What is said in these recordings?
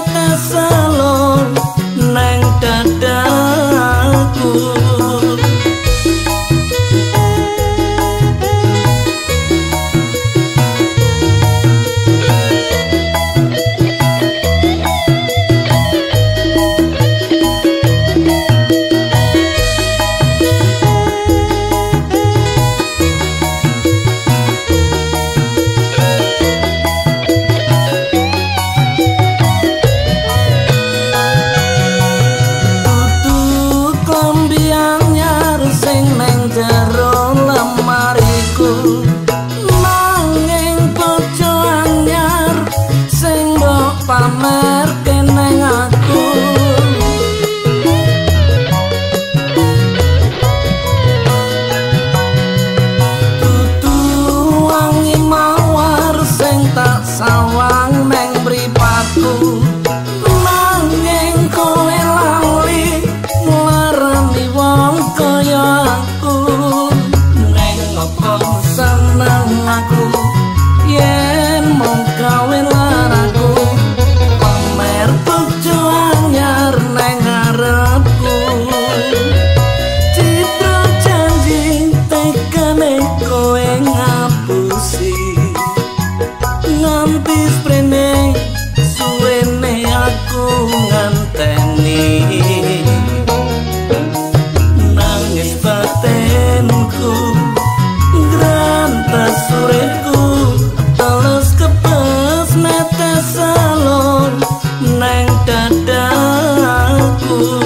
netes salon neng dadaku. Pamer keneng aku tutu wangi mawar sing tak sawang neng mripatku nanging kowe lali nglarani wong kaya aku neng apa seneng aku yen mung gawe laraku nganti sprene suwene aku nganteni nangis batenku grantas sureku terus kepes netes salon neng dadaku.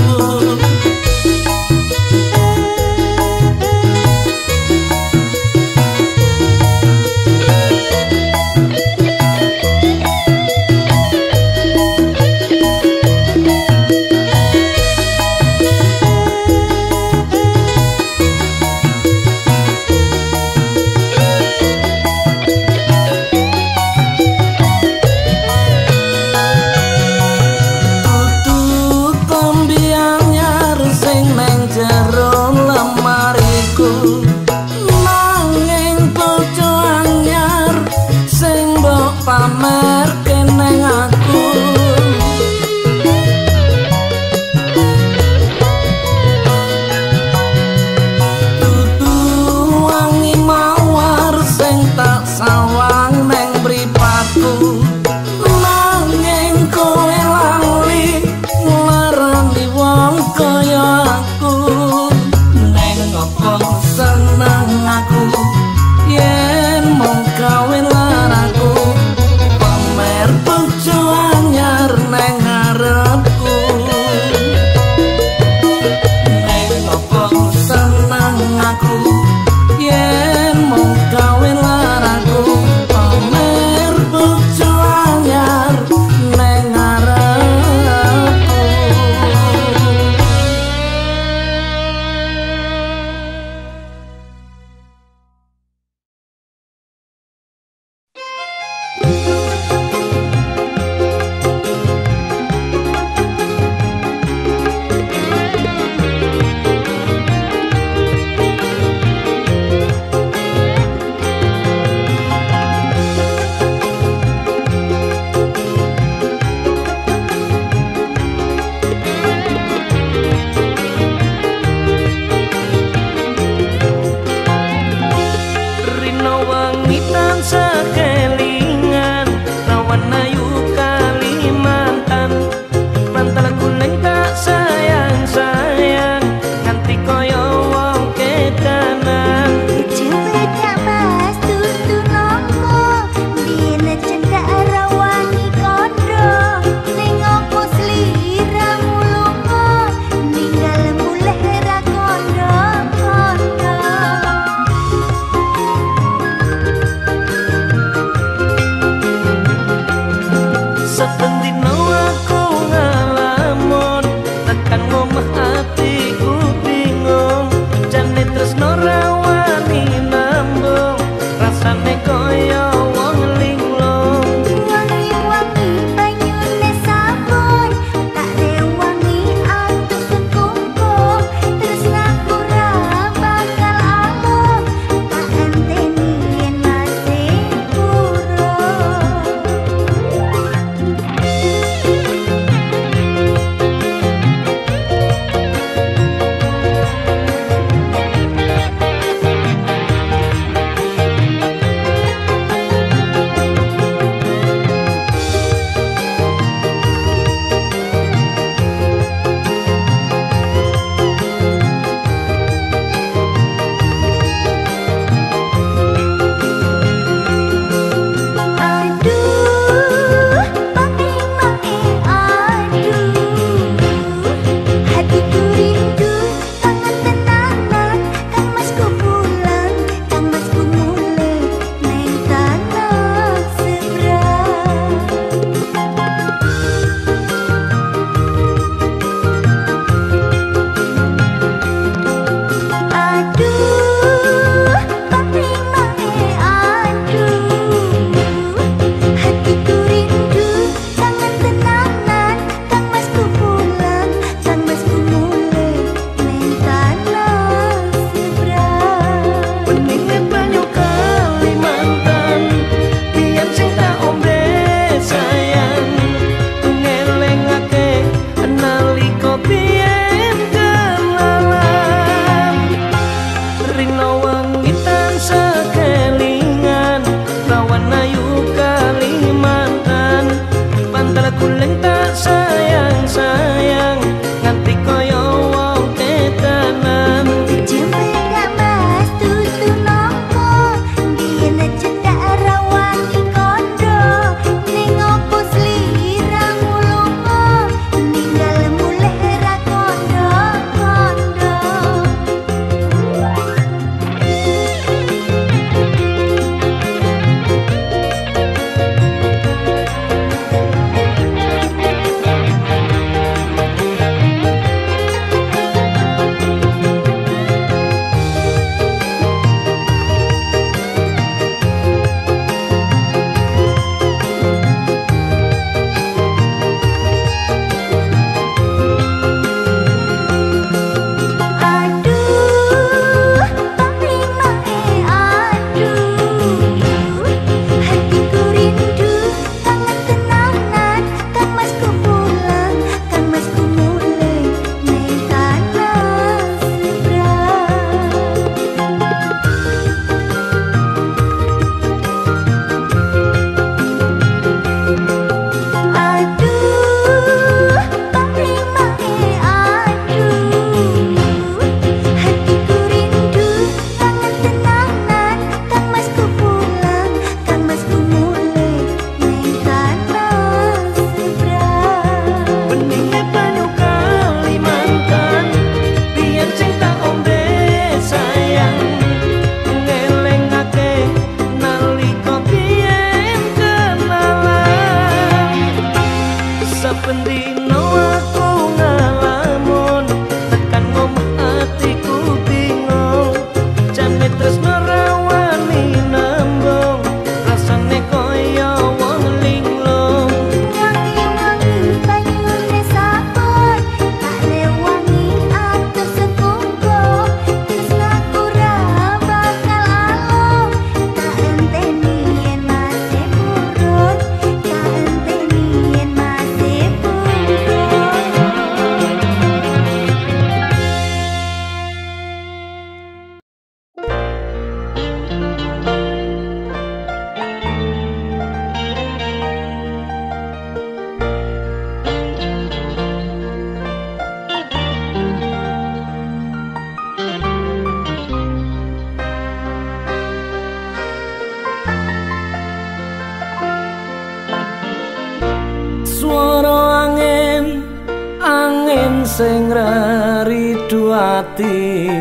sing ridu ati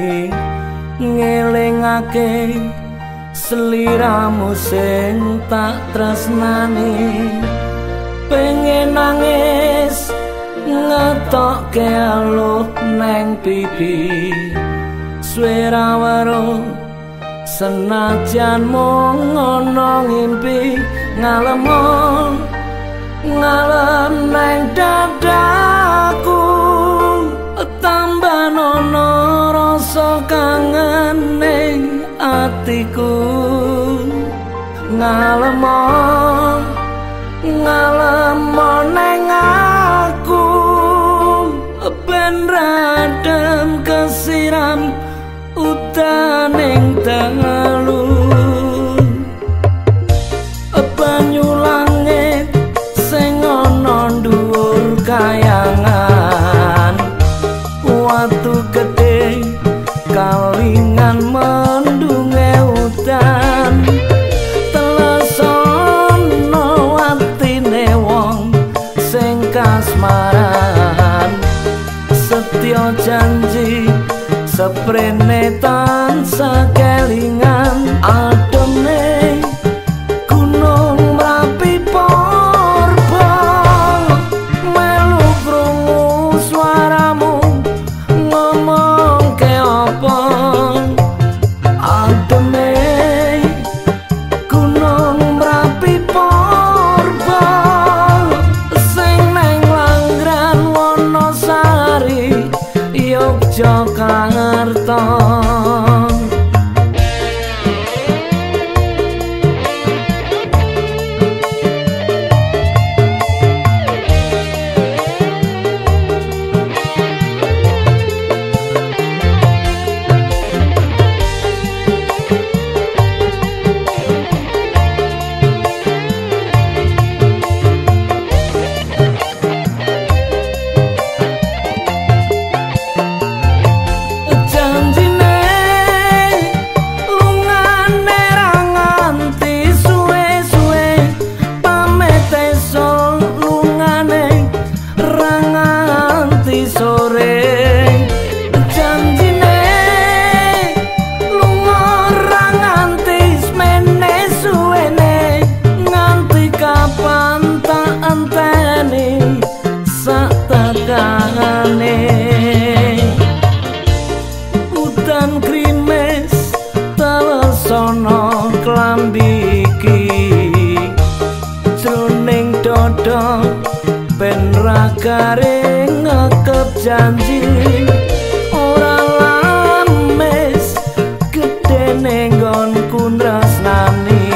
ngelingake sliramu sing tak tresnani pengen nangis ngetokke aluh neng pipi swara waro senajan mung ana ngimpi ngalem neng dadaku tambah nono rasa kangen ning atiku ngalem neng aku ben radem kesiram utaning dalu banyu langit sing ana dhuwur kayangan watu gedhe kalingan mendunge udan telesono watine wong sing kasmaran setya janji seprene tansah kelingan ademe gunung Merapi Porba melu krungu swaramu ngomong ke apa ademe gunung Merapi Porba sing neng Langgran Wonosari Yogyakarta udan krimes telesono klambi iki jroning dada ben ra garing ngekep janji ora lames gedene nggonku nresnani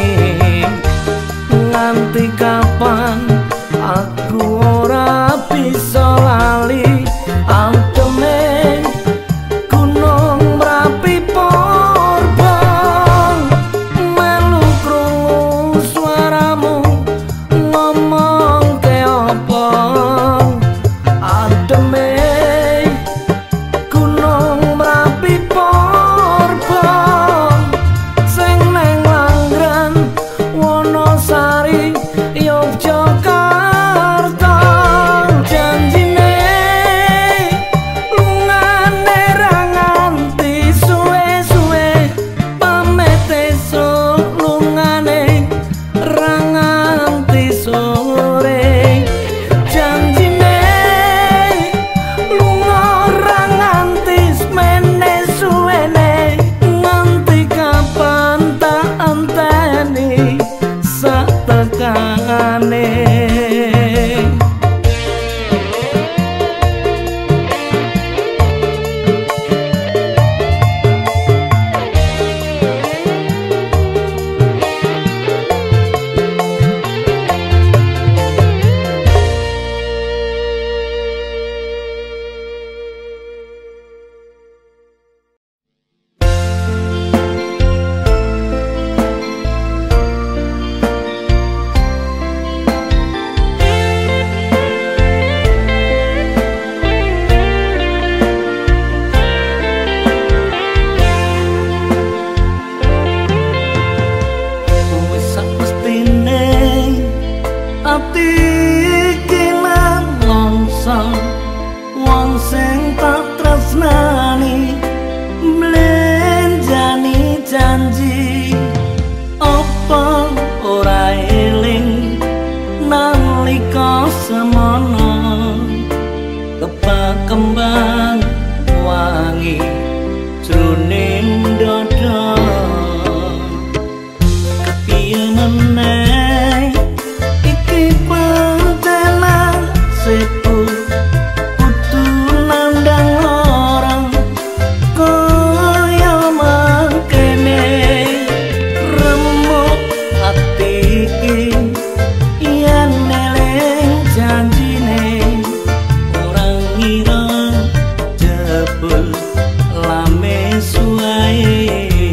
nganti kapan aku ora bisa lali anteme gunung Merapi Porba melu krungu swaramu ngomong ke apa ademe wong sing tak tresnani mlenjani janji apa ora eling nalika semono kebak kembang wangi jroning dada kepiye meneh iki pantenan sepu kudu nandang orang kaya mangkene remuk ati iki yen eling janjine orang ngira jebul lame suwae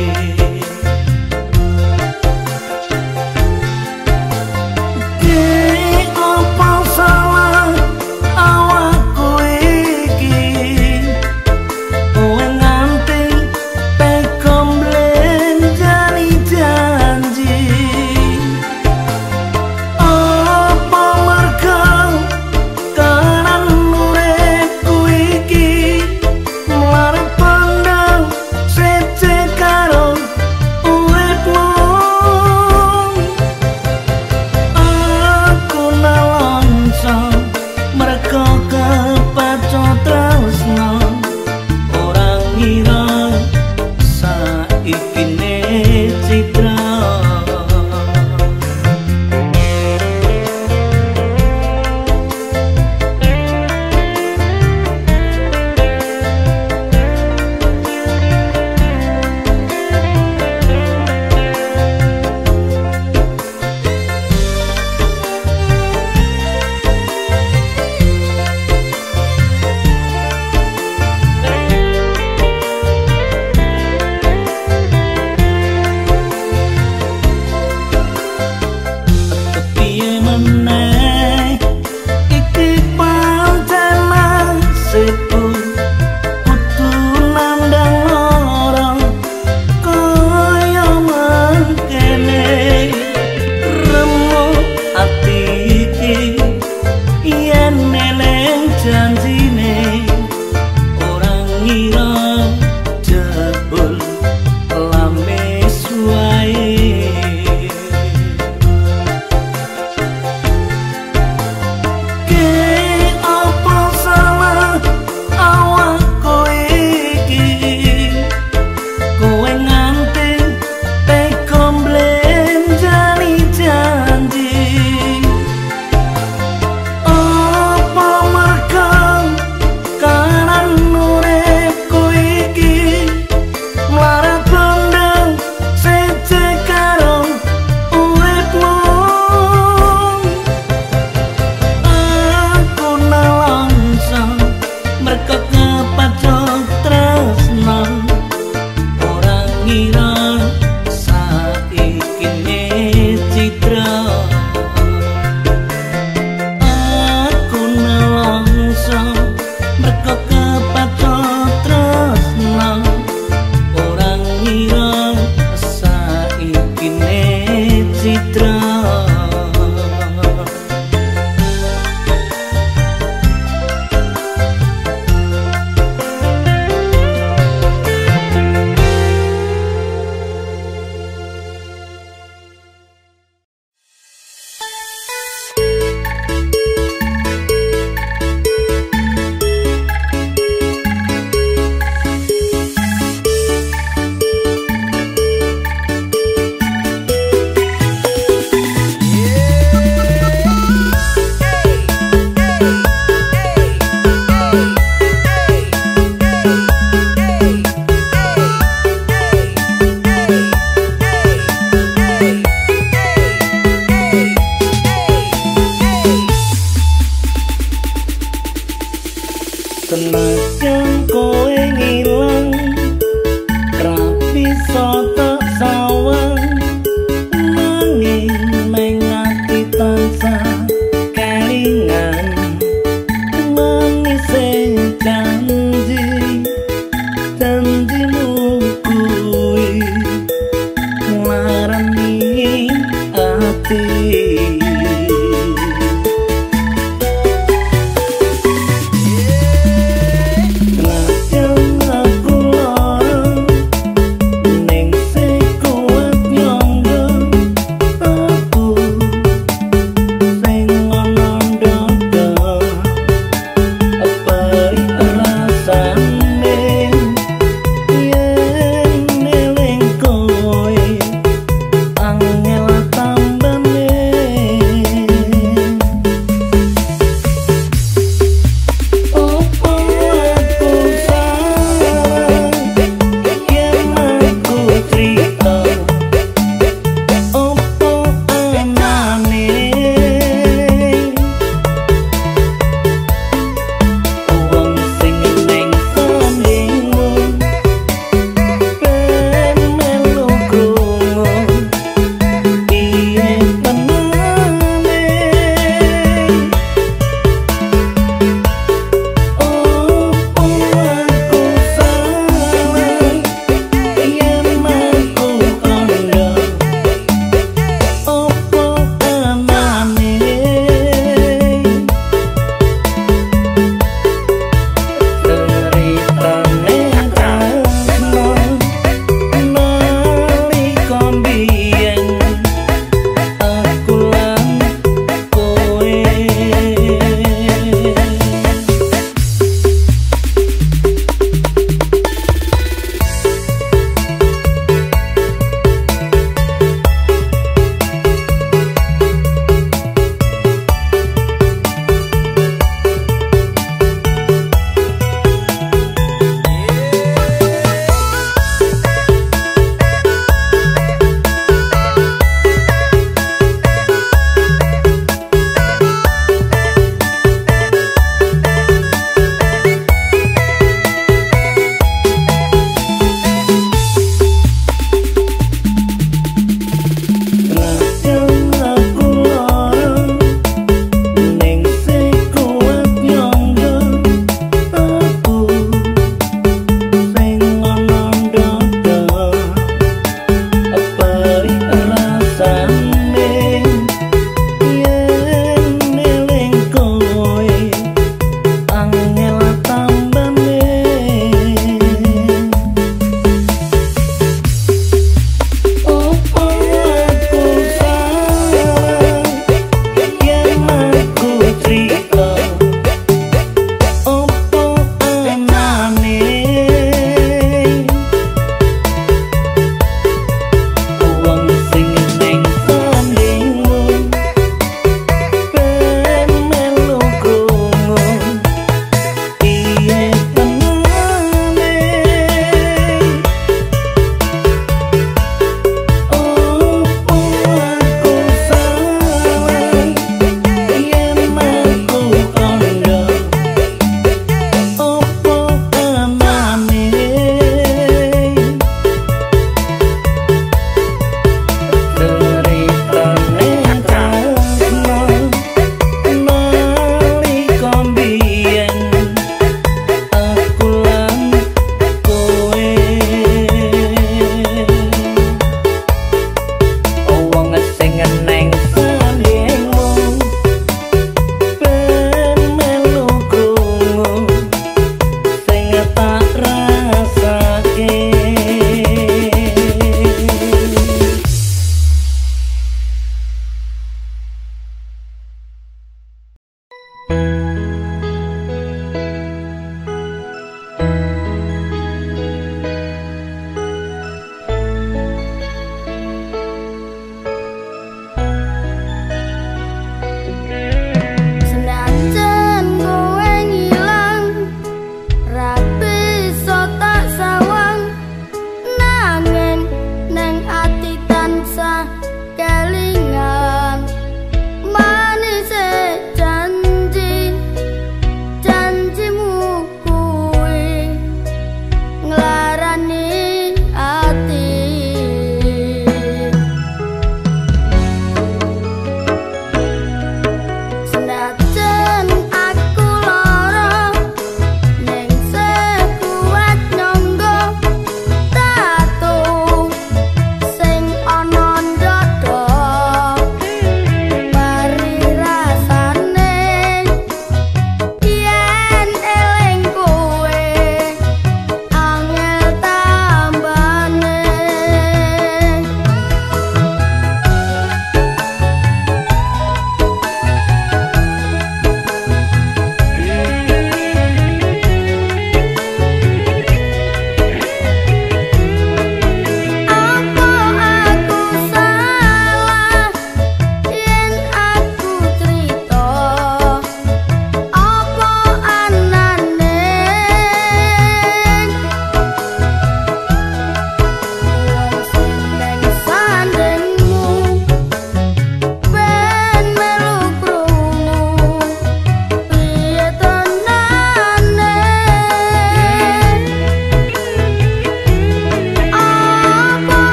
Senajan kowe ngilang rapi soto sawang nanging neng ati tansah kelingan manis janjimu kuwi marani ati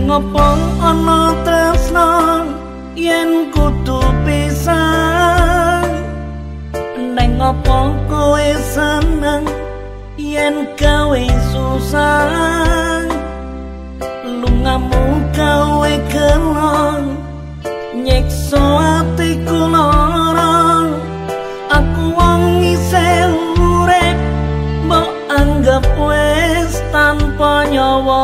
ngopo ana tresno yen kudu pisah neng ngopo kowe seneng yen gawe susah lungamu gawe kelon nyiksa atiku lara aku wong isih urip mbok anggap wis tanpa nyawa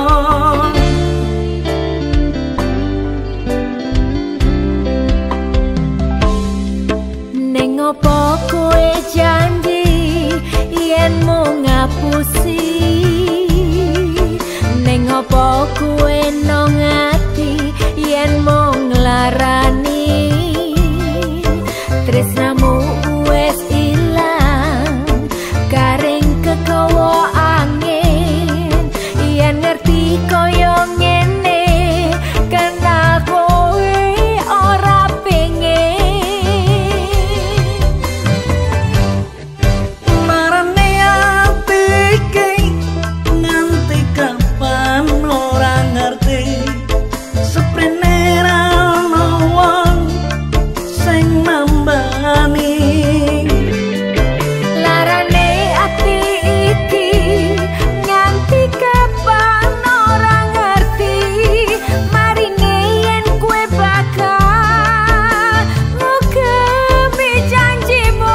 neng opo kowe janji yen mau ngapusi neng opo kowe nang ati yen mau nglarani tresnamu wis ilang garing kekowo angin yen ngerti koyo ngene kenal kowe ora pengen marane atike nganti kapan ora ngerti seprene ra ono wong sing nambani larane ati iki nganti kapan ora ngerti marine yen kowe bakal ngugemi janjimu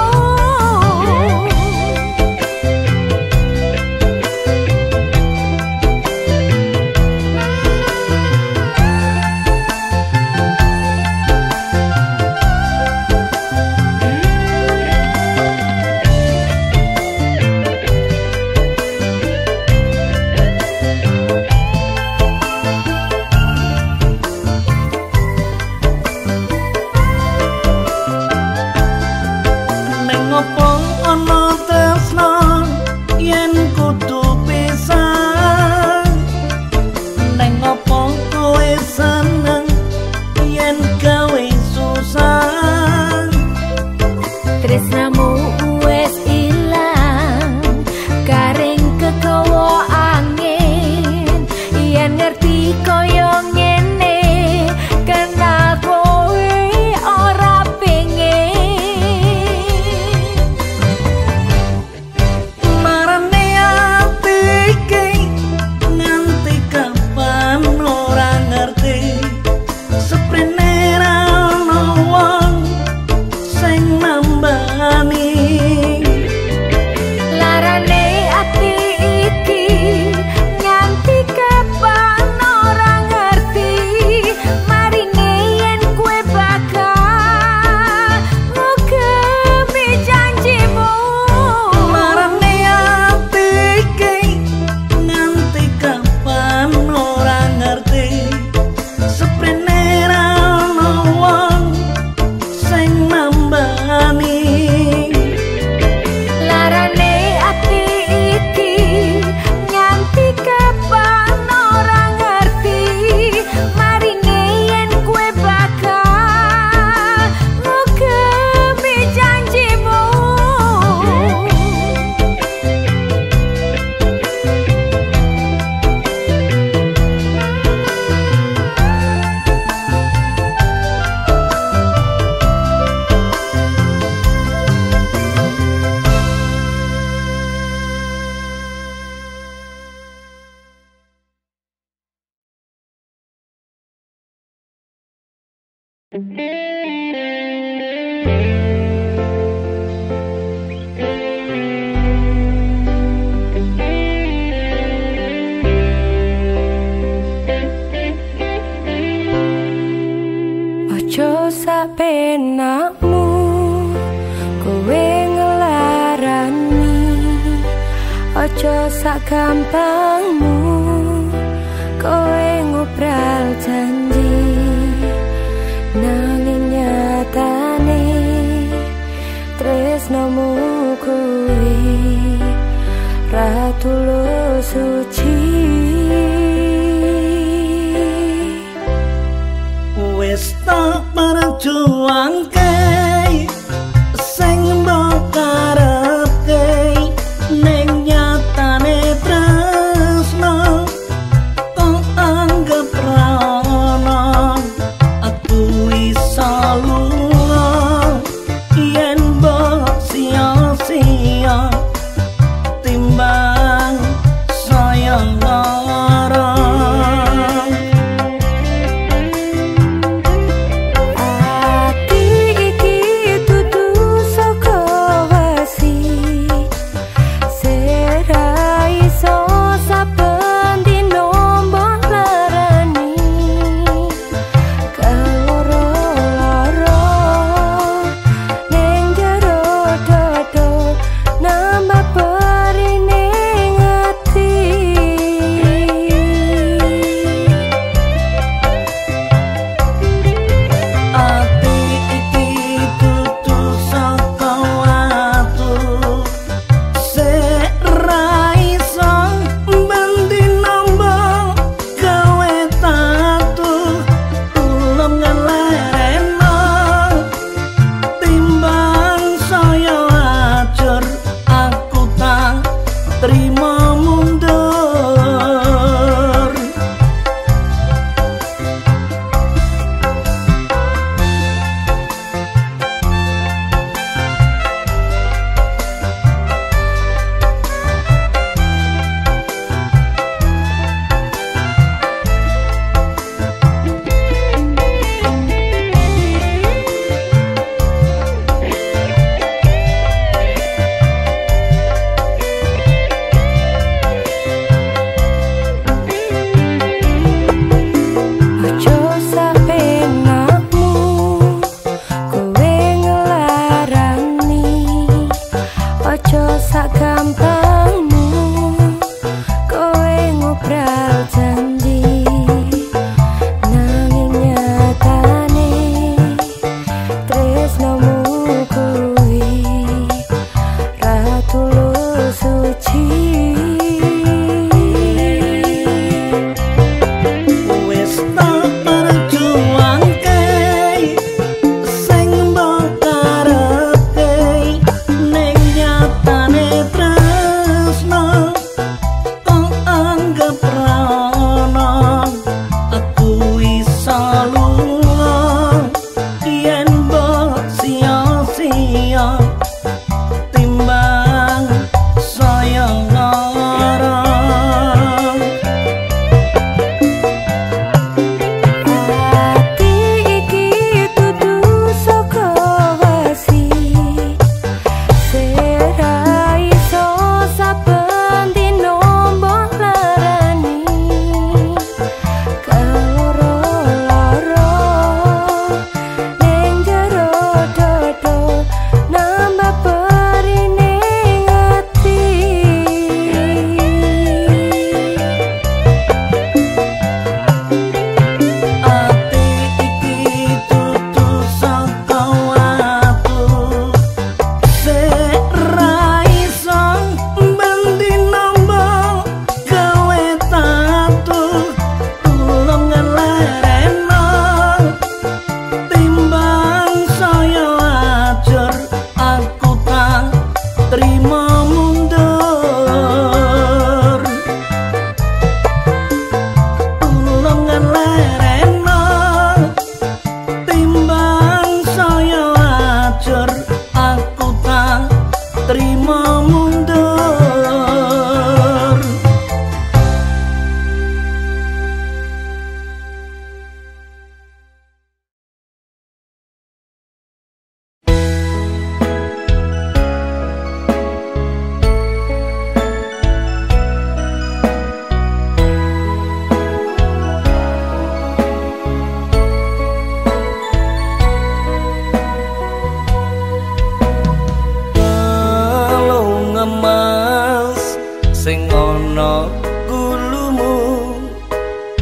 neng ngopo ana tresno yen kudu pisah neng ngopo kowe seneng yen gawe susah tresnamu wis ilang garing kekowo angin yen ngerti koyo ngene kenal kowe ora pengen marane atike nganti kapan ora ngerti seprene ra ono wong sing nambani larane ati iki nganti kapan ora ngerti marine yen kowe bakal ngugemi janjimu marane atike nganti kapan ora ngerti seprene ra ono wong sing nambani larane ati iki nganti kapan ora ngerti marine yen kowe bakal ngugemi janjimu Ojo sapenakmu kowe ngelarani ojo sak gampangmu kowe ngobral janji nanging nyatane tresnomu kuwi ra tulus suci wis tak perjuangke sing mbok karepke ning nyatane tresno kok anggap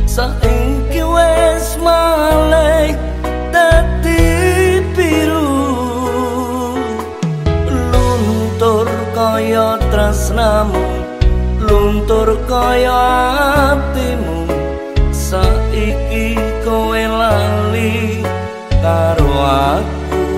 saiki wis malih dadi biru, luntur kaya tresnamu, luntur kaya atimu, saiki kowe lali karo aku.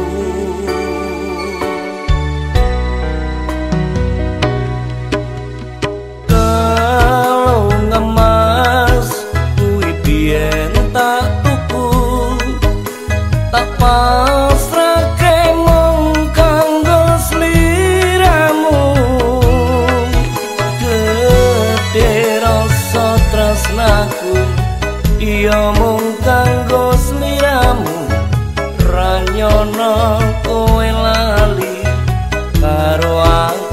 Kalau ngemas kuwi biyen tak tuku, tak pasrahke mung kanggo sliramu. Gedhe rasa tresnaku iya mung kanggo sliramu, ra nyono kowe lali karo aku.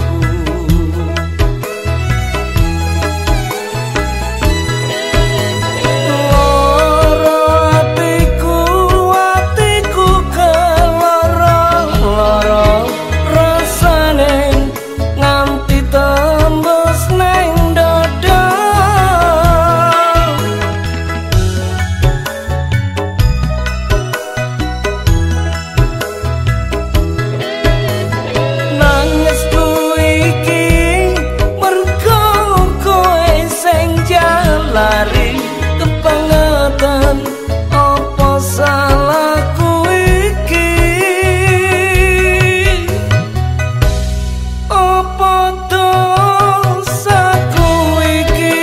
Lari kebangetan apa salahku iki, apa dosaku iki.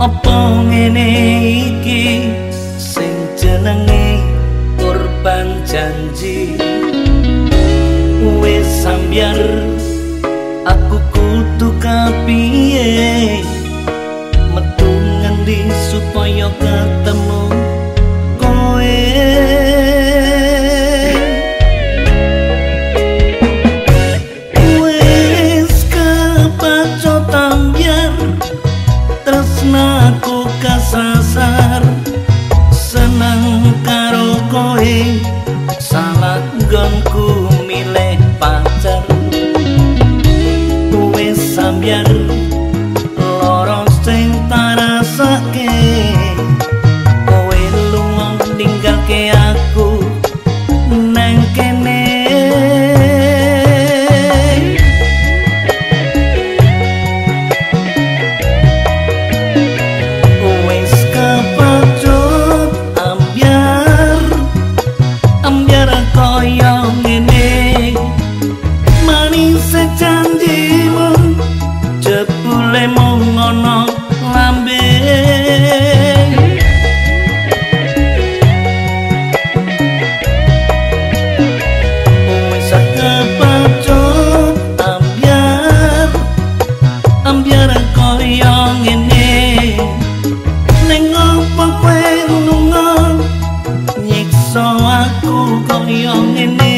Apa ngene iki sing jenenge korban janji. Wis sambyar aku kudu kapiye, metu ngendi supaya ketemu kowe. Wis kepacut ambyar tresnaku kasasar, seneng karo kowe salah nggonku milih pacar. Wis sambyar lara sing tarasake, kowe lunga ninggalke aku nang kene. Wis kepacut ambyar, ambyar kaya ngene, manis janjimu jebule mung ana lambe. Wis kepacut ambyar, ambyar kaya ngene, ning opo kowe lunga nyiksa aku kaya ngene.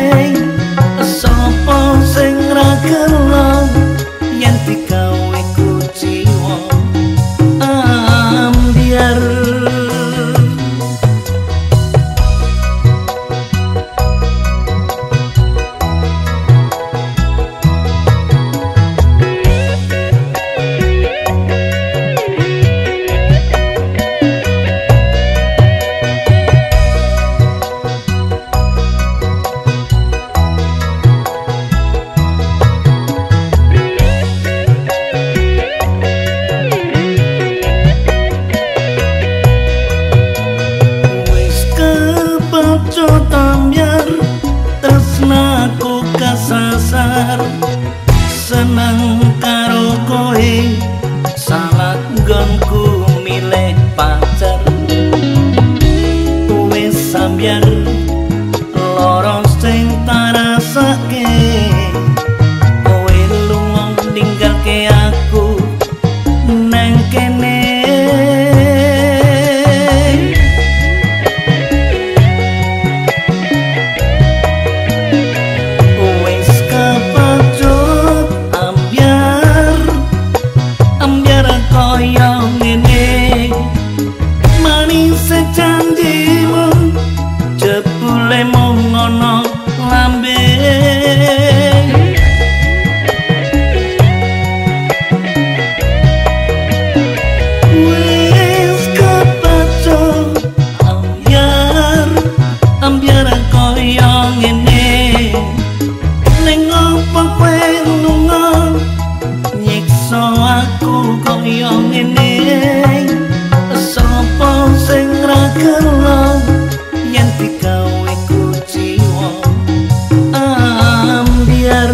Sapa sing ra gelem yen digawe kuciwa ambyar. Kepacut ambyar tresnaku kasasar, seneng karo kowe salah nggonku milih pacar. Wis sambyar lara sing tarasake, kowe lunga ninggalke aku nang kene. Kaya ngene, manis janjimu jebule mung ana lambe. Wis kepacut ambyar, ambyar kaya ngene, ning opo kowe lunga nyiksa aku kaya ngene. Sapa sing ra gelem yen digawe kuciwa ambyar.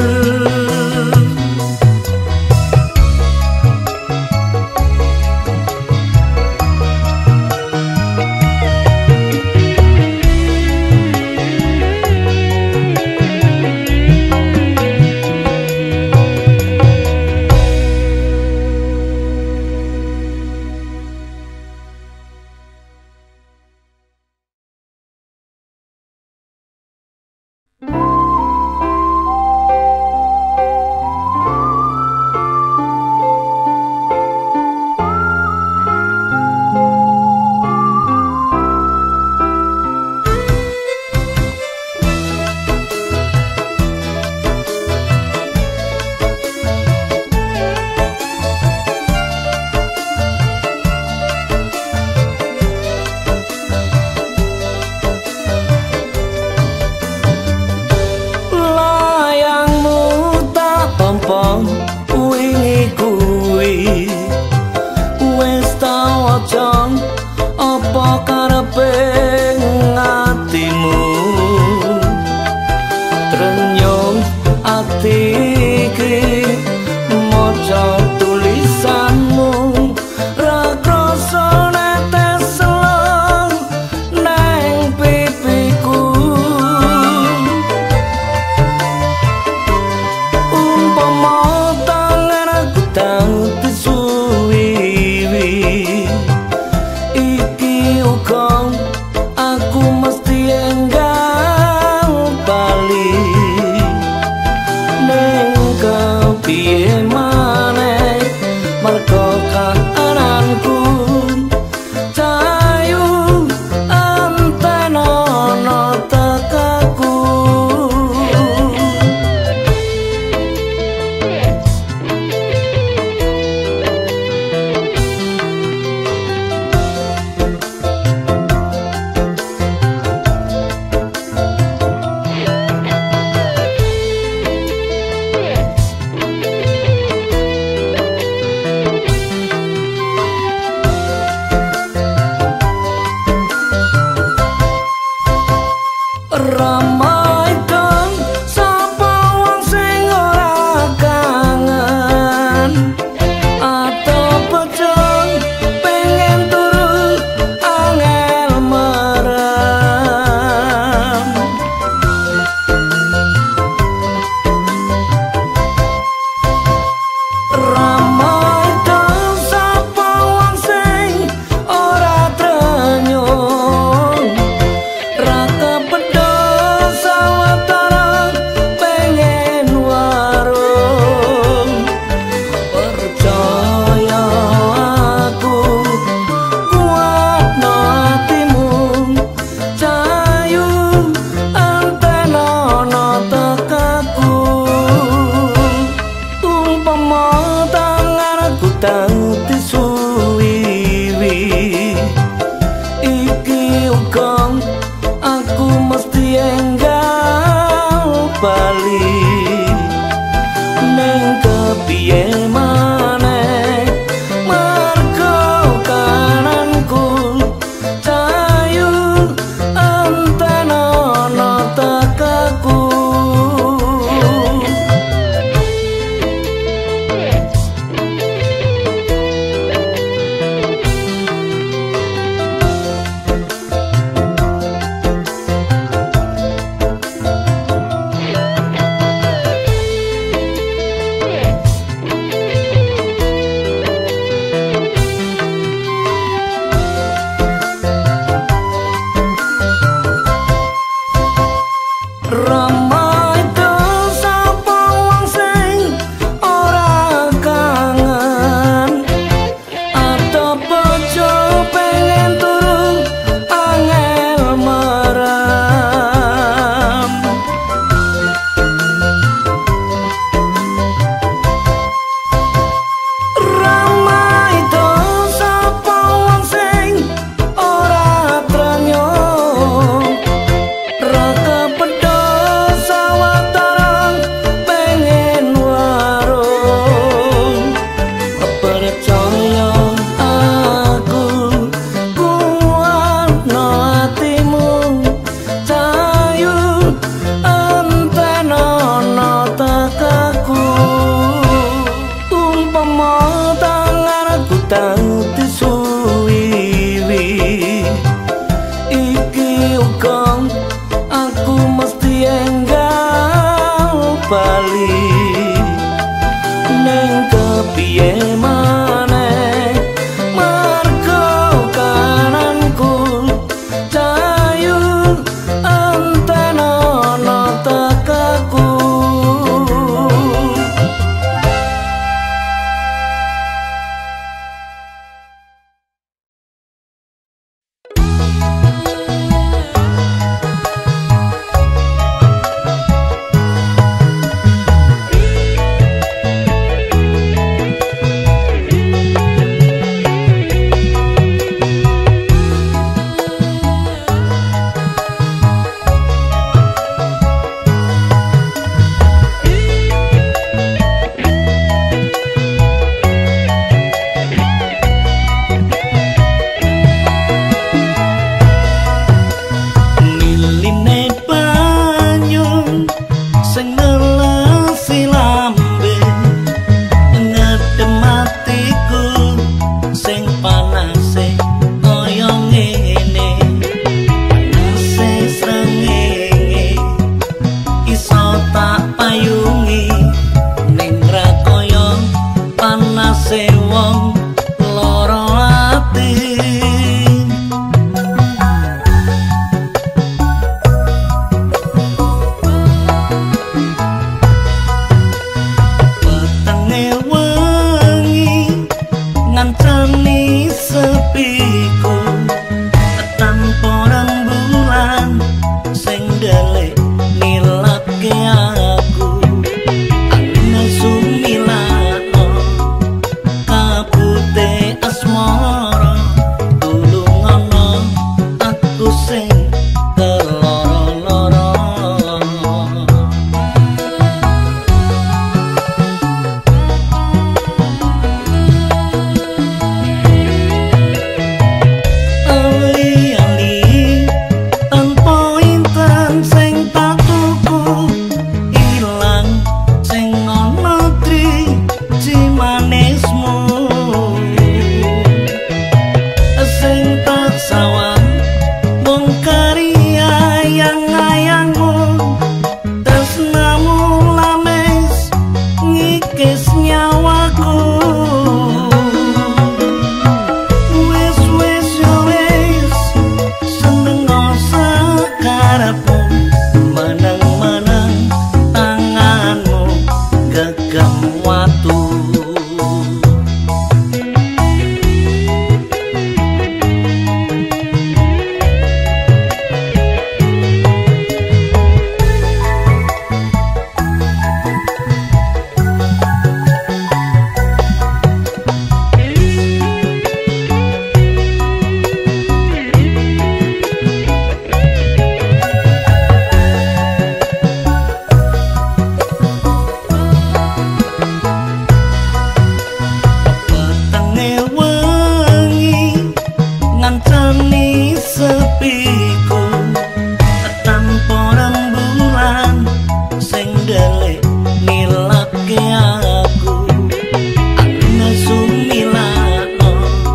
ke aku angin sumilano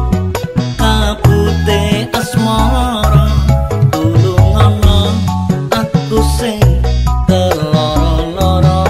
kabute asmara tulungono aku sing keloro-loro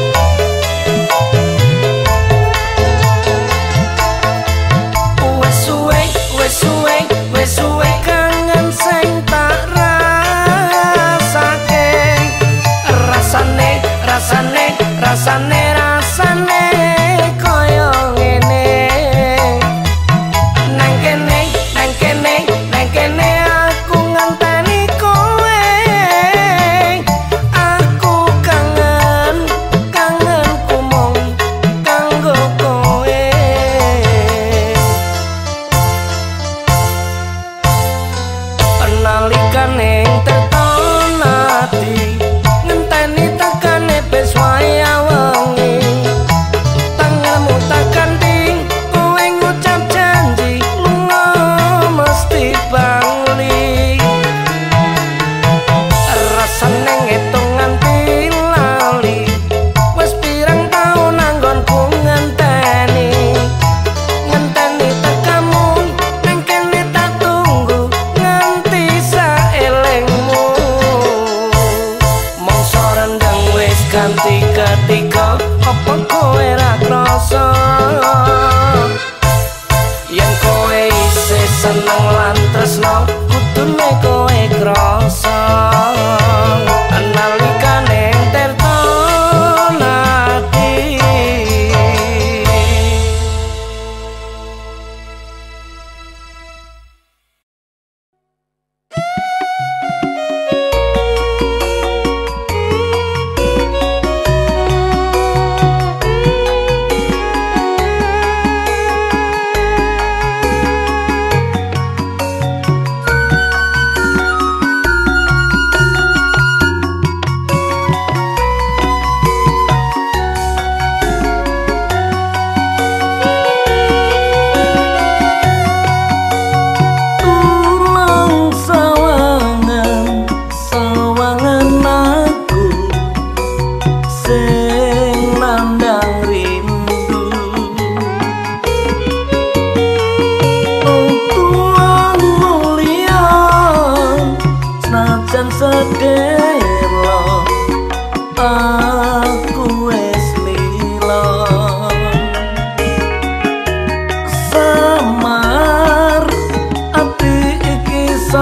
Wes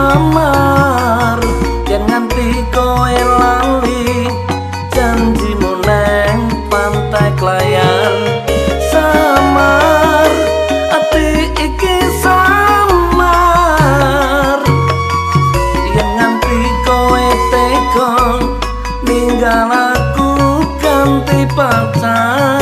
samar yen nganti kowe lali janjimu neng pantai Klayan. Samar ati iki samar yen nganti kowe tega ninggal aku ganti pacar.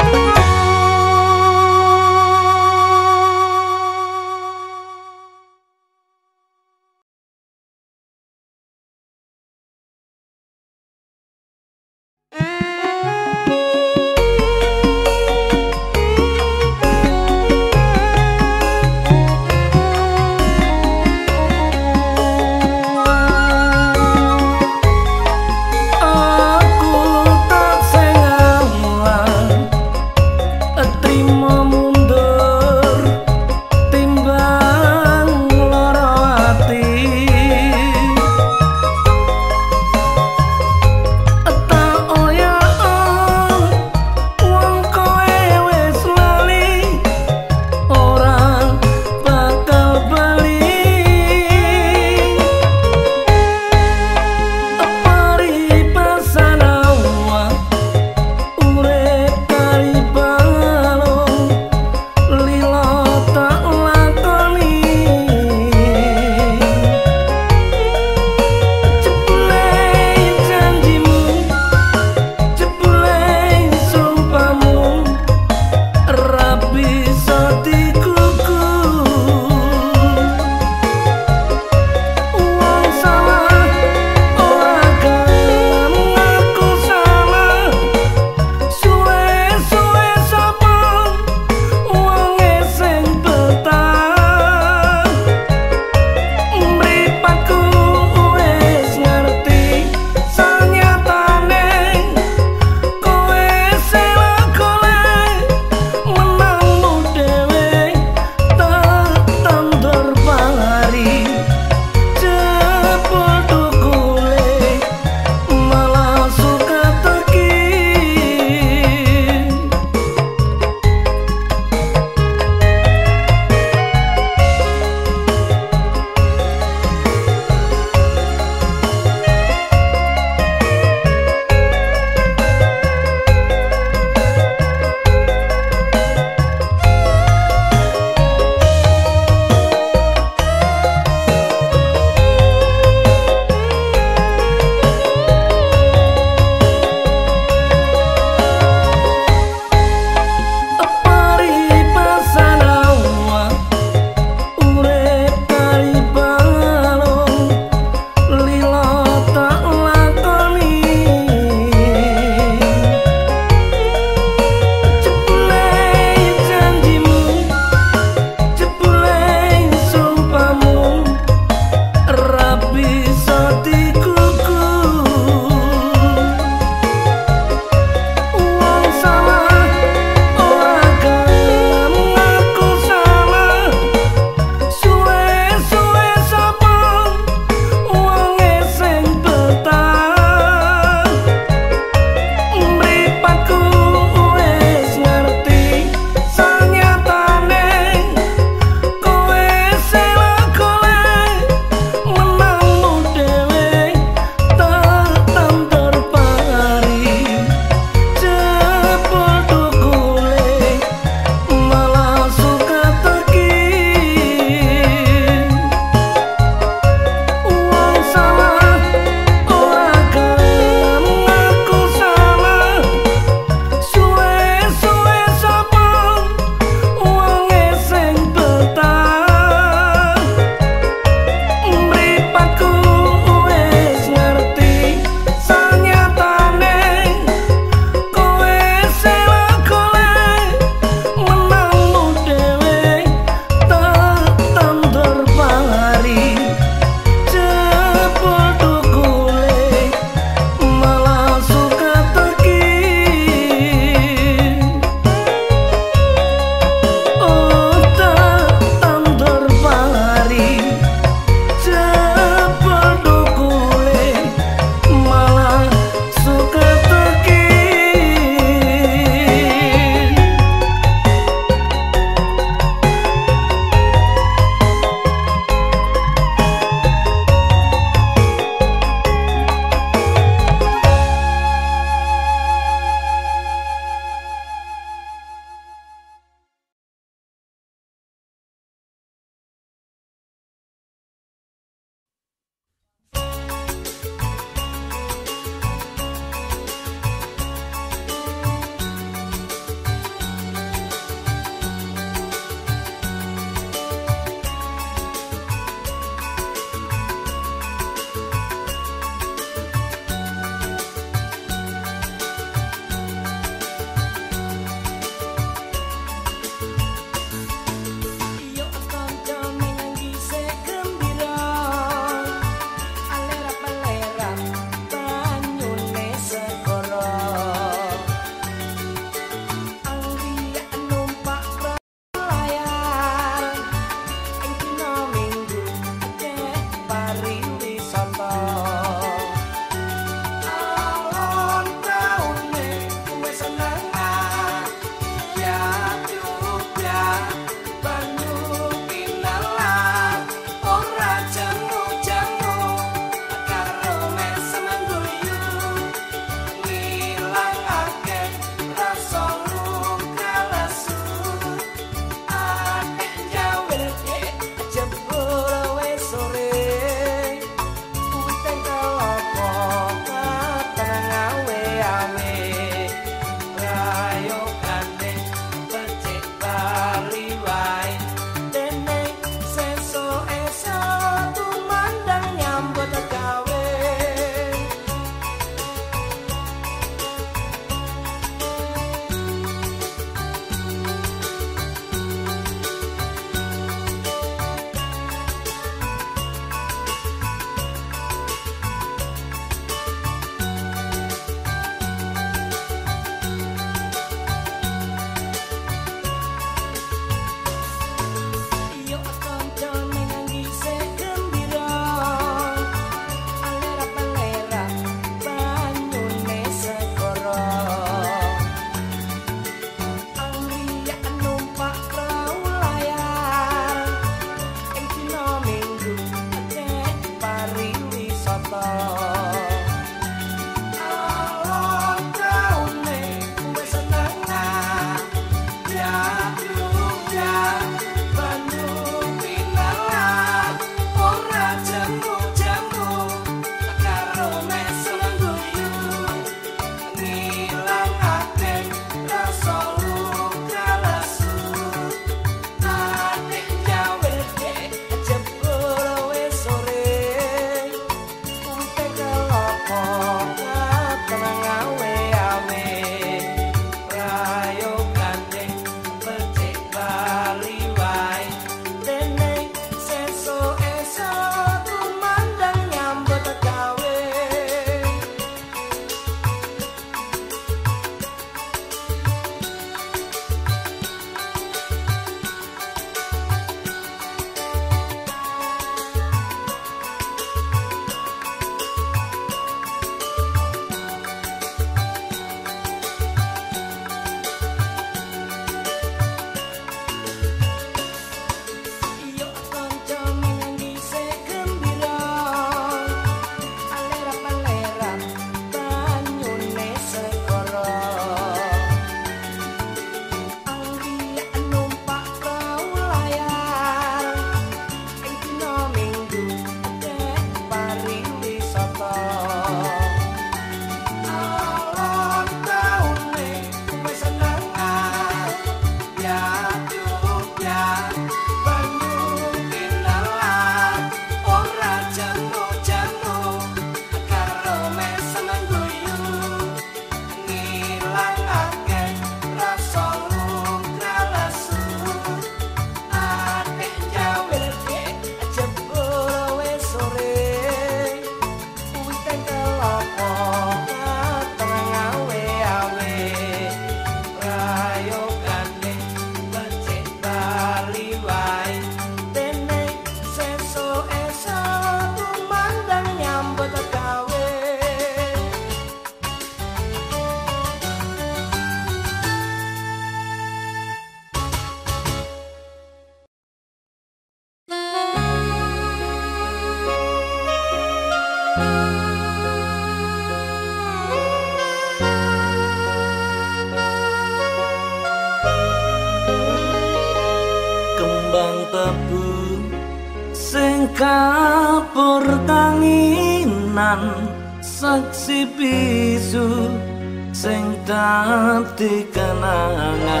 kapur kanginan saksi bisu sing dadi kenangan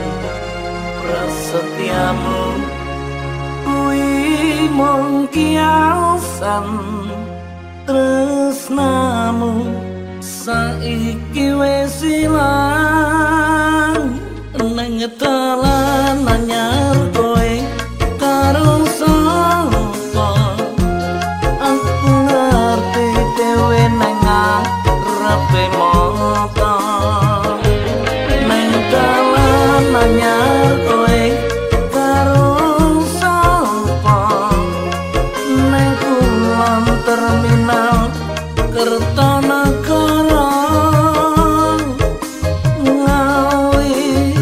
prasetyamu kuwi mung kiasan tresnamu saiki wis ilang nang dalan anyar kowe karo sapa aku ngerti dhewe nang ngarepe mata nang dalan anyar kowe karo sapa nang kulon terminal Kertanagara Ngawi.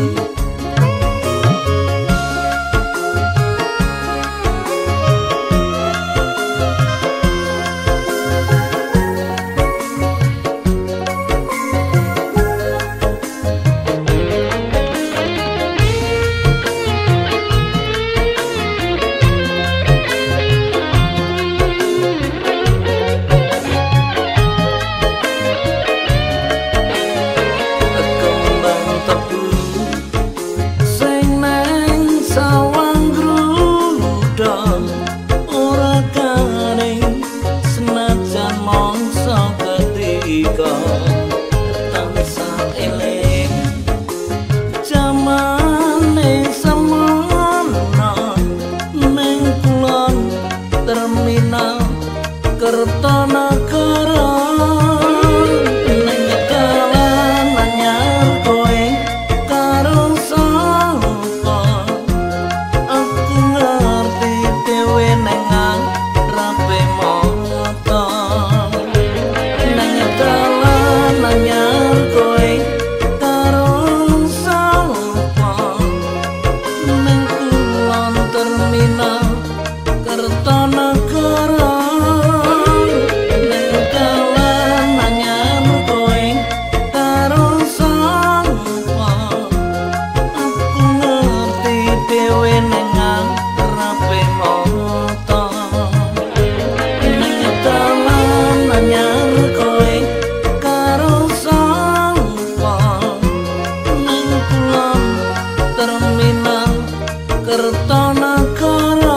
Terminal Kertanagara nang dalan anyar kowe karo sapa aku ngerti dhewe nang ngarepe mata nang dalan anyar kowe karo sapa nang kulon terminal Kertanagara nang dalan anyar kowe karo sapa aku ngerti dhewe nang ngarepe mata nang dalan anyar kowe karo sapa nang kulon terminal Kertanagara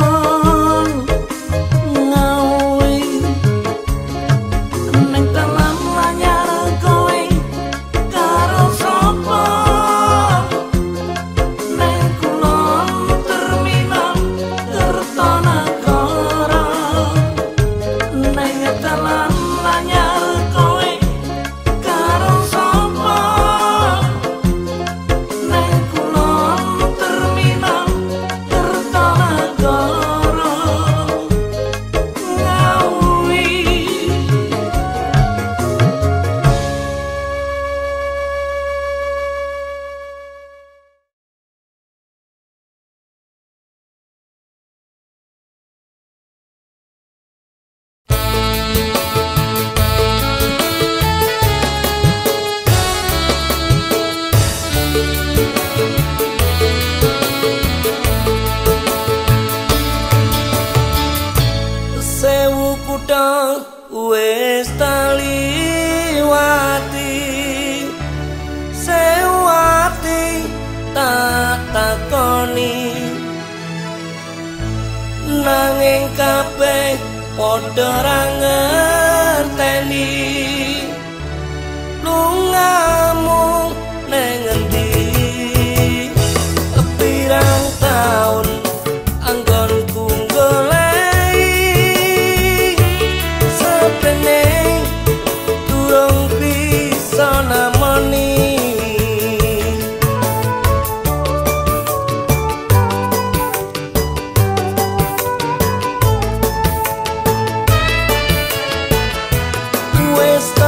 wis taliwati sewati tak takoni nanging kabeh padha ra ngerteni lungamu nang endi pirang taun anggonku durung bisa namoni wis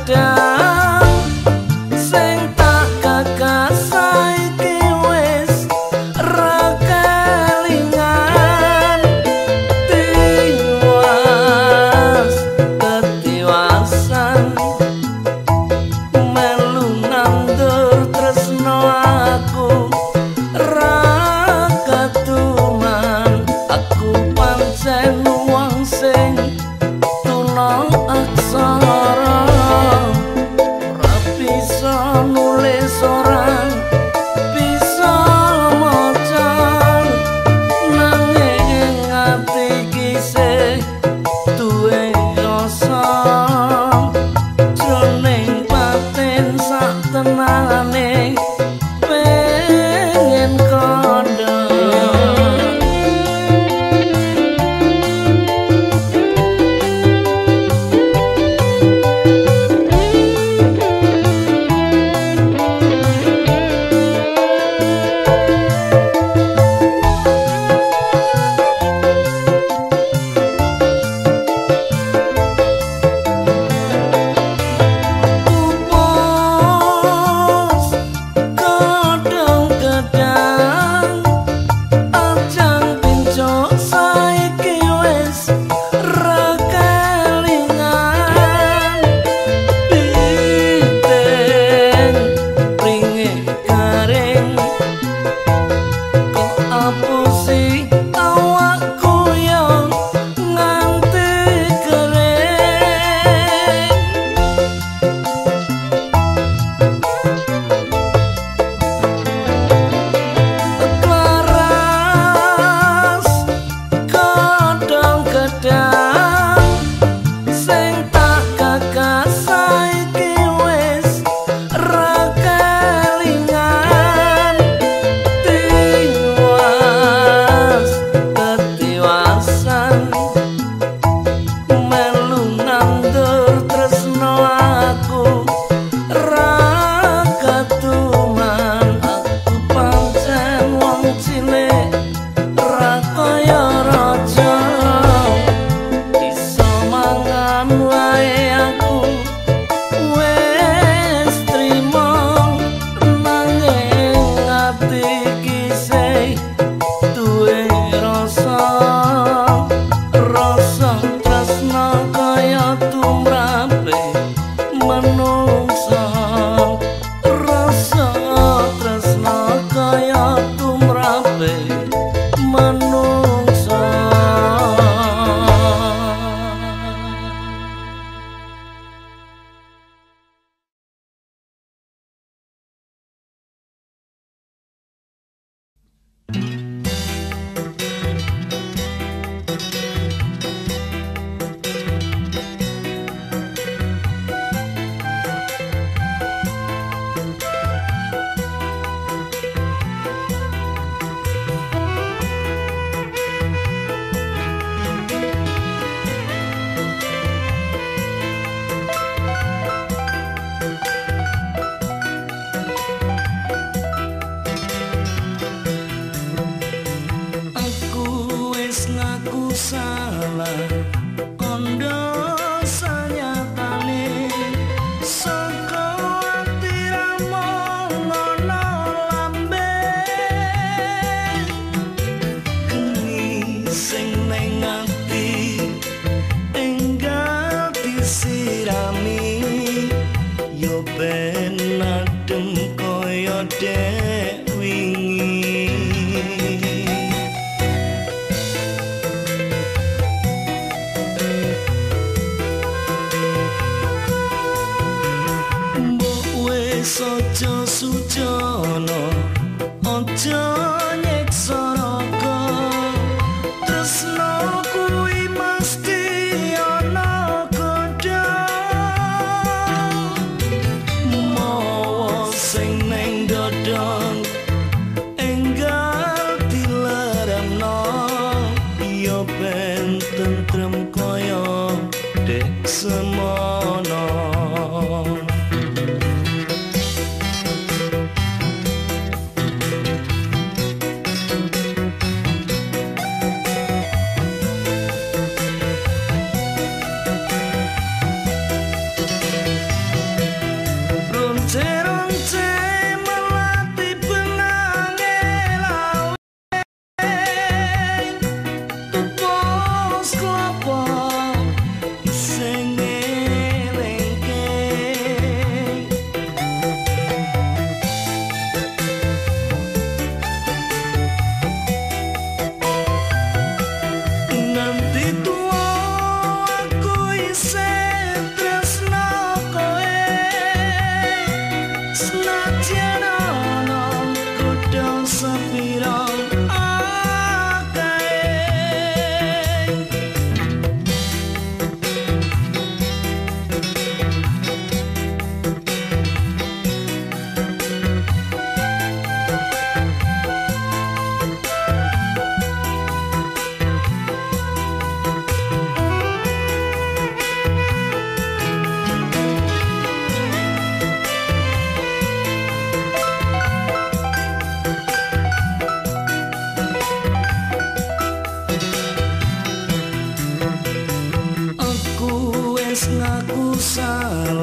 kadang sing tak gagas saiki wis ra kelingan ketiwasan melu nandur tresno aku ra ketuman aku pancen wong sing tunong aksara ora bisa nulis orang bisa maca nanging ati kisih duwe rasa jroning batin sak tenane pengen kandha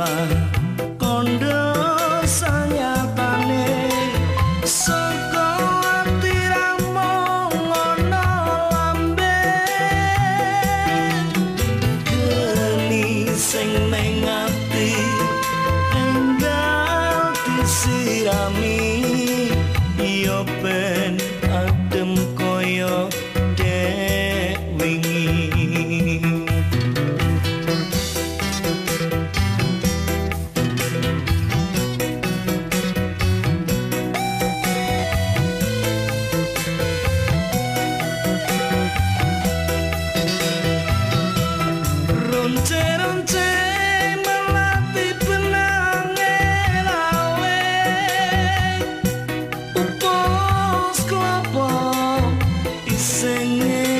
malah kondo sanyatane saka atiramu ngono lambe geni sing ning ati enggal disirami yo ben adem koyo dek wingi ronce-ronce melati benange lawe upos kelapa iseng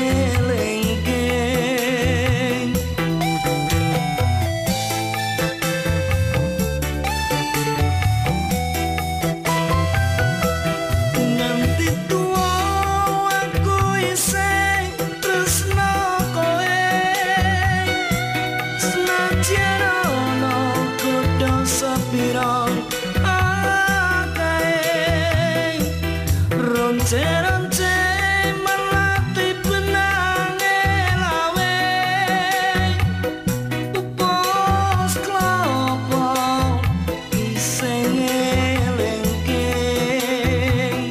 ngelengkeng nanti tua aku iseng tresno kowe senajan ana kudu sepiro akae ronce-ronce melati benange lawe upos kelapa iseng ngelengkeng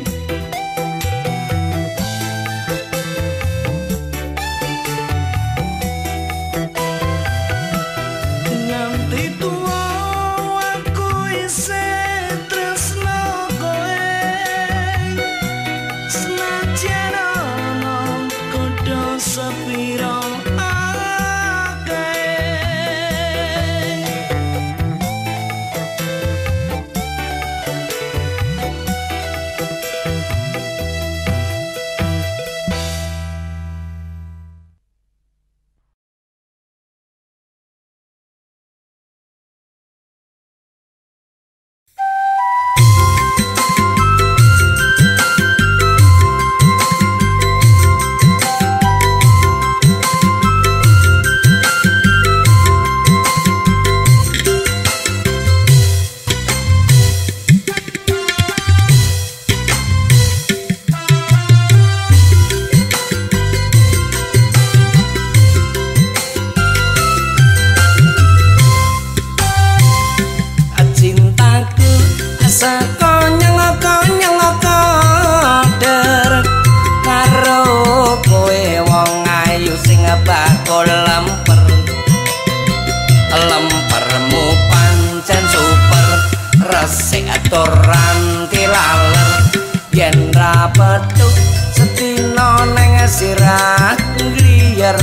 nanti tua aku isih tresno kowe senajan ana kudu sepiro akae cintaku sekonyong-konyong koder karo kowe wong ayu sing bakul lempermu pancen super resik aturan tilaler yen ra petuk sedina neng sirah gliyer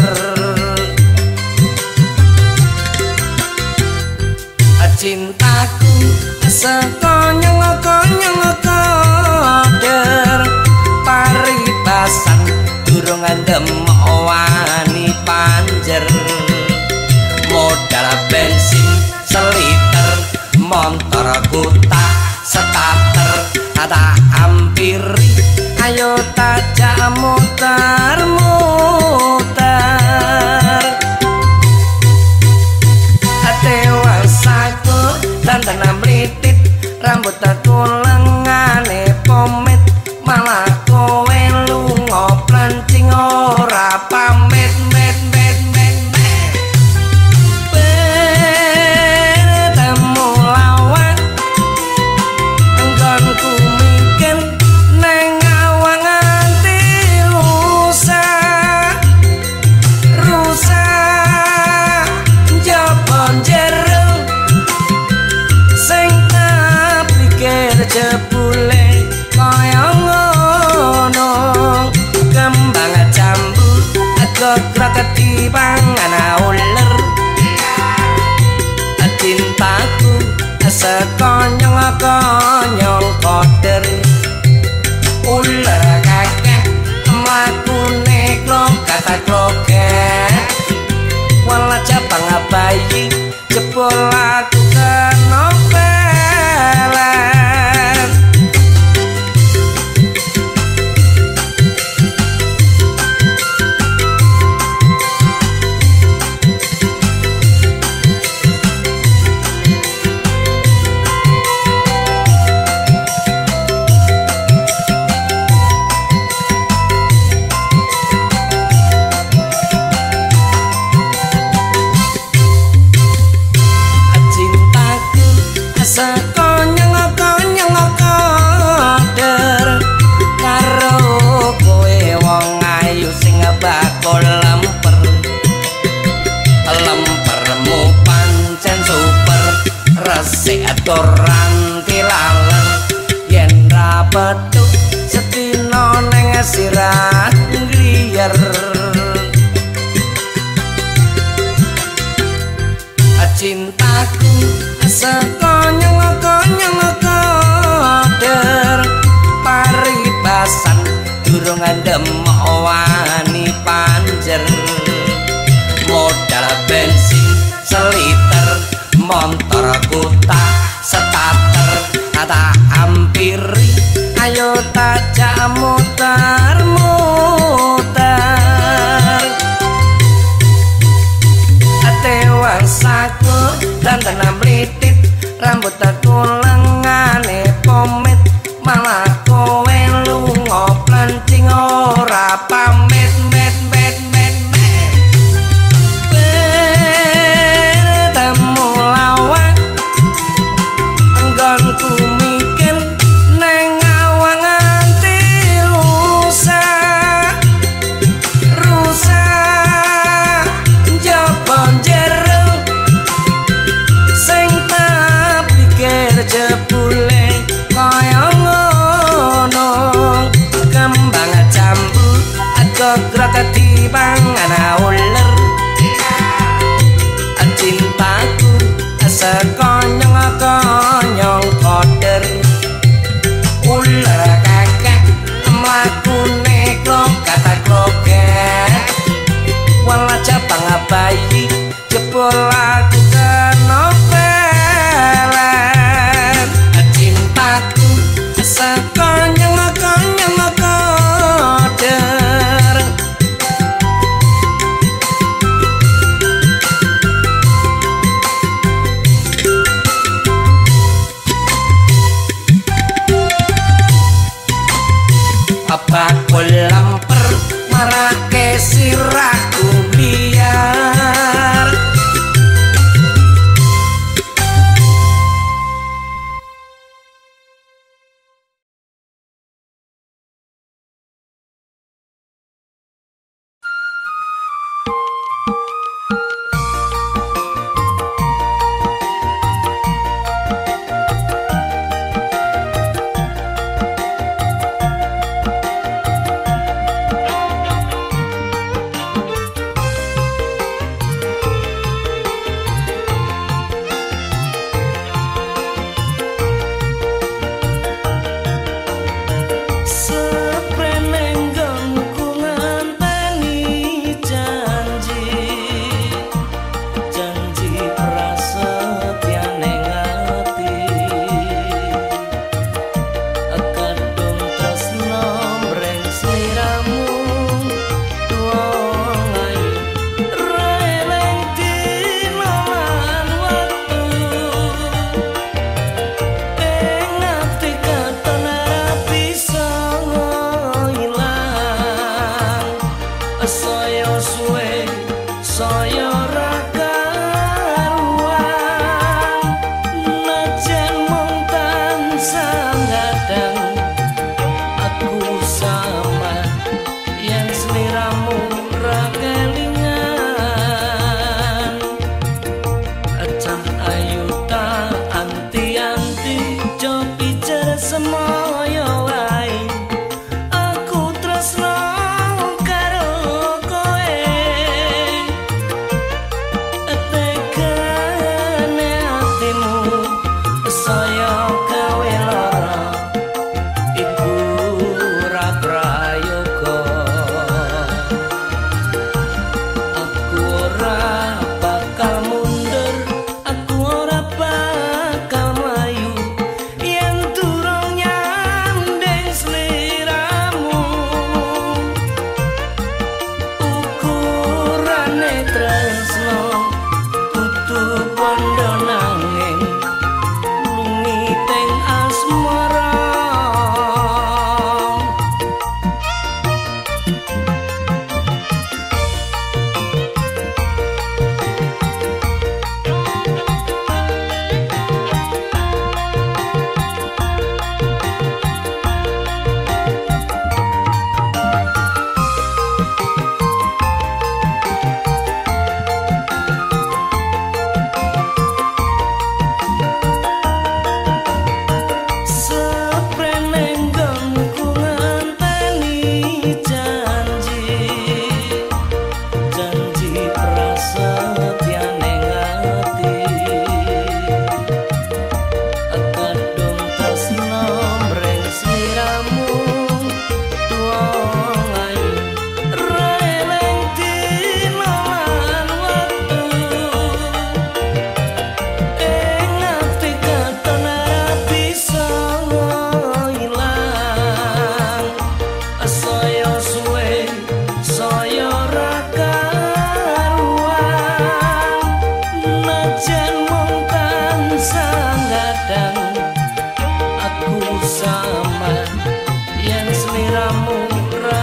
cintaku sekonyong-konyong koder paribasan durung andem wani panjer modal bensin seliter motor kuta starter tak ampiri ayo tajak muter-muter dewasaku dandan mlitit rambut aku lengane pomit malah kowe lunga plancing ora pamit temu lawan enggonku mikir neng awang nganti rusak jabon jero sing tak pikir jebule kaya ngono kembang jambu gograk dipangan uler cintaku sekonyong-konyong koder uler kakek mlakune kloket wala jabang bayi jebol aku kena pelan aturan tilalang yen ra petuk sedina neng sirah gliyer cintaku sekonyong-konyong koder paribasan durung andem wani panjer modal bensin seliter motor kuta starter tak hampiri ayo tajak muter-muter tewasaku dan tanam litit rambut aku lengane pomit malah kowe lunga plancing ora pamit met bertemu lawan nggonku mikir neng awang nganti rusak jabon jero sing tak pikir jebule kaya ngono kembang jambu gogrok dipangan uler cintaku sekonyong-konyong koder uler kakek mlakune kloket wala cabang bayi jebol aku kena pelet cintaku sekonyong-konyong koder bakul lemper marake sirahku liar kadang aku sama yang seliramu ra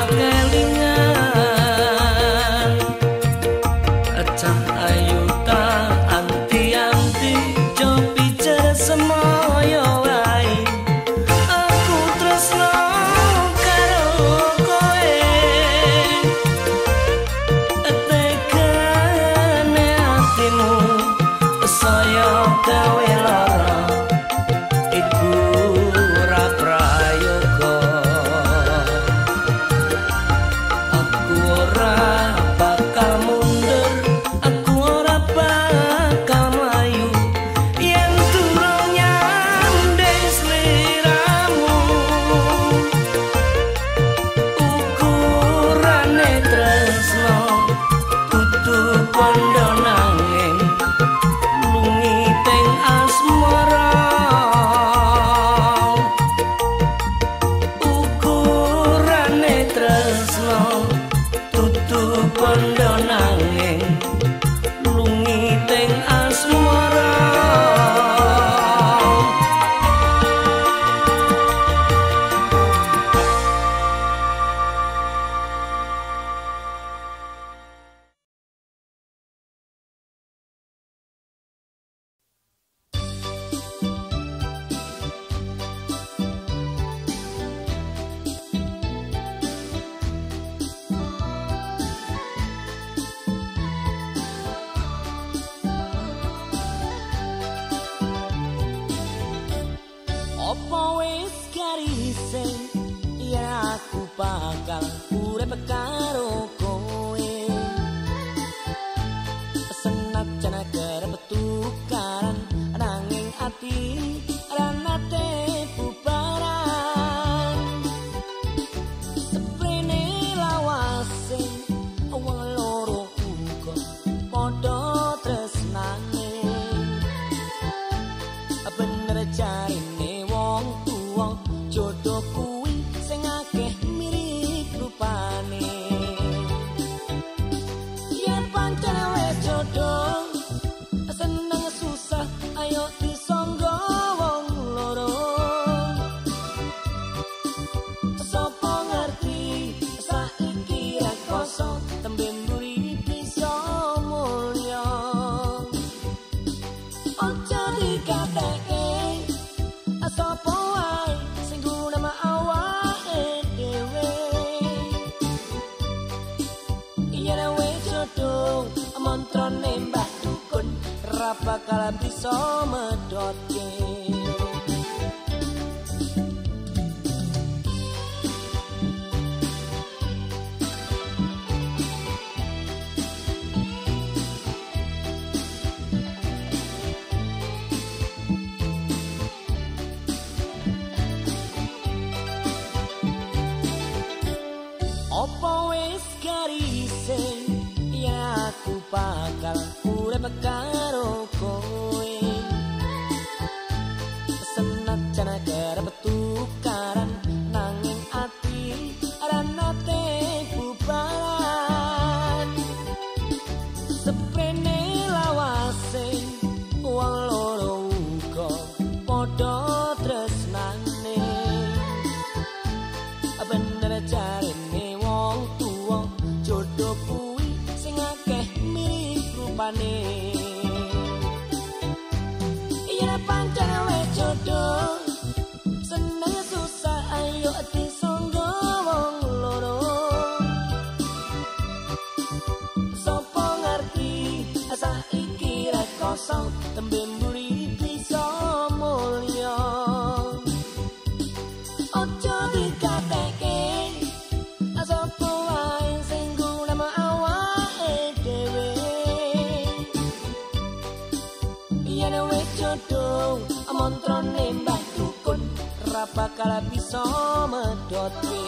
kelingan. Acah ayu ta anti-anti jo pijar semoyo wae. Aku tresno karo kowe, tekane atimu saya gawe lara. Iku ra prayoga, aku ora bakal mundur, aku ora bakal mlayu yen durung nyandeng sliramu. Ukurane tresno kudu kandha nanging lungi teng asmara. Ukurane tresno kudu kandha nanging lungi teng asmara. Apa wis garise ya aku bakal urip karo kowe. Senajan kerep tukaran nanging ati ra nate bubaran. Seprene lawase wong loro uga padha tresnane. Bener jarine wong tuwa jodoh kuwi sing akeh mirip rupane. Yen pancen wis jodoh seneng susah ayo disangga wong loro. Sapa ngerti saiki rekoso tembe mburi bisa mulya. Ojo dikateke sapa wae sing guna awake dhewe. Yen wis jodoh mantrane mbah dukun ra bakal bisa medhotke. Apa wis garise ya aku bakal urip karo kowe. Senajan kerep tukaran nanging ati ra nate bubaran. Seprene lawase wong loro uga padha tresnane. Bener jarine wong tuwa jodoh kuwi sing akeh mirip rupane. Yen pancen wis jodoh seneng susah ayo disangga wong loro. Sapa ngerti saiki rekoso tembe mburi bisa mulya. Ojo dikateke sapa wae sing guna awake dhewe. Yen wis jodoh mantrane mbah dukun ra bakal bisa medhotke.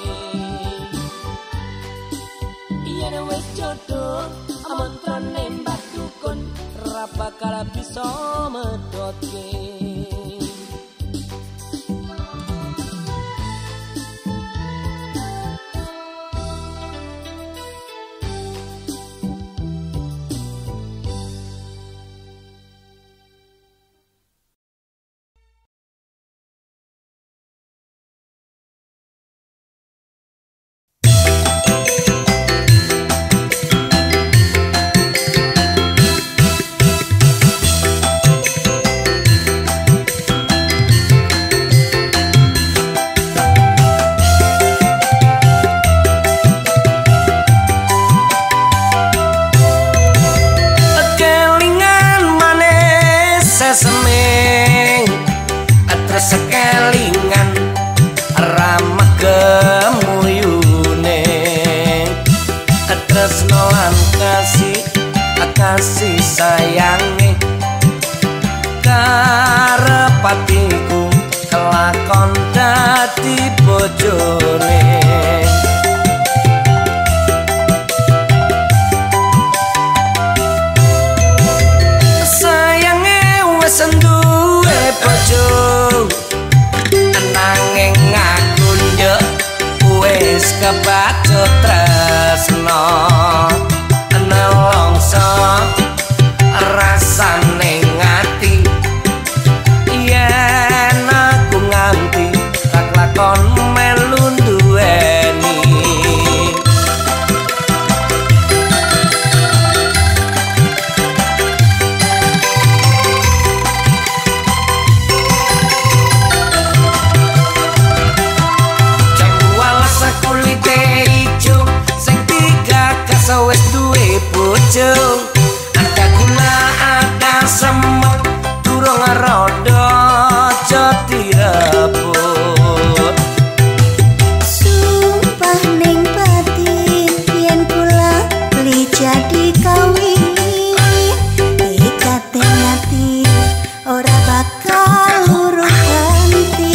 Yen wis jodoh mantrane mbah dukun ra bakal bisa medhotke. bojone. Sayange wis duwe bojo, nanging aku nduk wis kebacut tresno. Nelongso rasane ngati yen aku nganti tak lakon melu duweni. Wes duwe bojo, ada gula ada semut, durung rodo aja direbut. Sumpah ning batin yen kula beli jadi kawin, ikate ngati ora bakal urung ganti.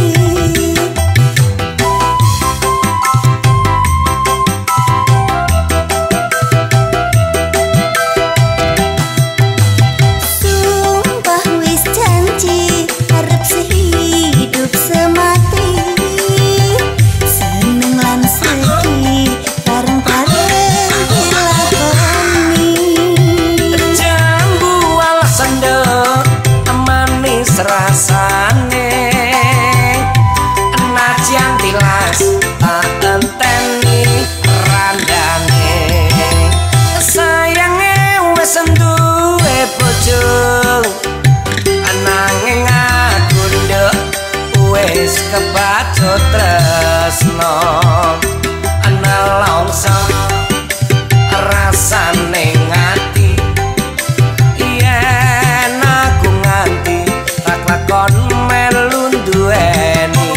Rasane najan tilas tak enteni randane. Sayange wis duwe bojo, nanging aku nduk wis kebacut tresno. Nelongso rasane ngati yen aku nganti lakon melu duweni.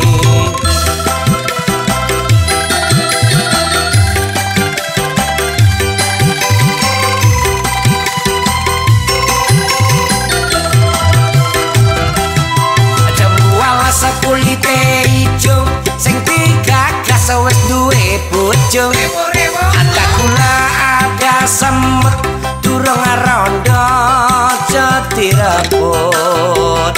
Jembual sakulite ijo sing digagas wis duwe bojo. Ada gula ada semut durung rondo aja direbut.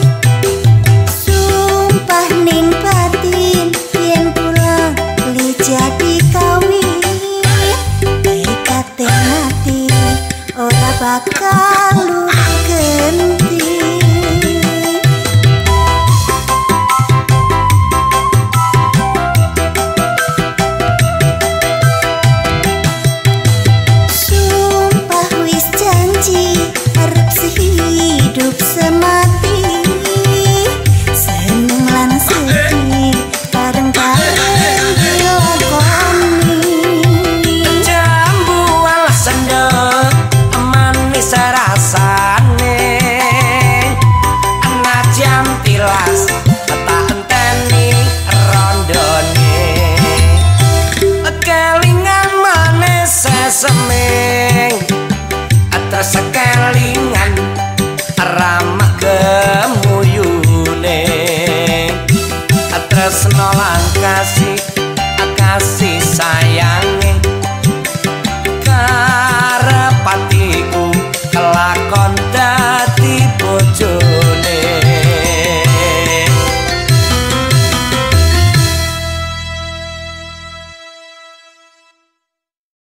Sumpah ning batin yen kula beli jadi kawin, ikate ngati ora bakal ganti. Sumpah wis janji arep sehidup semati, seneng lan sedih bareng-bareng dilakoni. Jambu alas sendok manis rasane, najan tilas tak enteni rondone. Kelingan manis seseming, terus kelingan ram